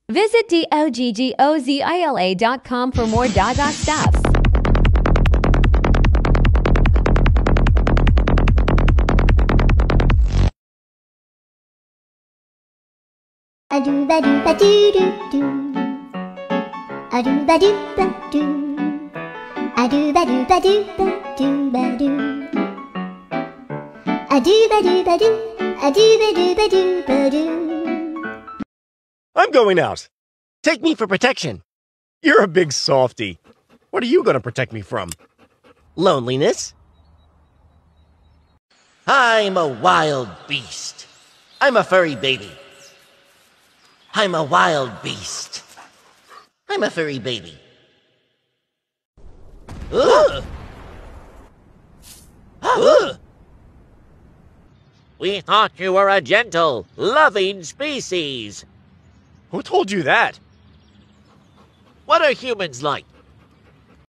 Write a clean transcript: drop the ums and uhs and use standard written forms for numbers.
Visit doggozilla.com for more Doggo stuff. A doo ba doo ba doo doo doo. A doo ba doo ba doo. A doo ba doo ba doo ba doo ba doo. A doo ba doo ba doo. A doo ba doo ba doo ba doo. I'm going out. Take me for protection. You're a big softy. What are you going to protect me from? Loneliness? I'm a wild beast. I'm a furry baby. I'm a wild beast. I'm a furry baby. Ugh. Ugh. We thought you were a gentle, loving species. Who told you that? What are humans like?